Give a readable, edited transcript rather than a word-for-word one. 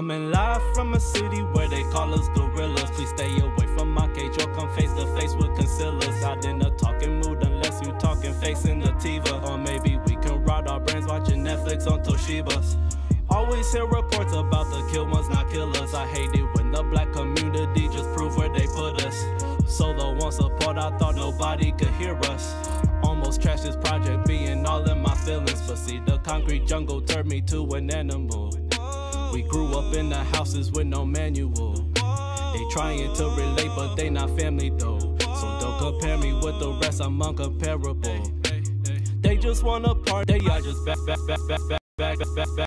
Coming live from a city where they call us gorillas. Please stay away from my cage or come face to face with concealers. Not in a talking mood unless you talking facing the TV. Or maybe we can rot our brains watching Netflix on Toshibas. Always hear reports about the kill ones, not killers. I hate it when the black community just prove where they put us. Solo on support, I thought nobody could hear us. Almost trashed this project, being all in my feelings. But see, the concrete jungle turned me to an animal. We grew up in the houses with no manual. They trying to relate, but they not family though. So don't compare me with the rest, I'm uncomparable. They just wanna party, I just back.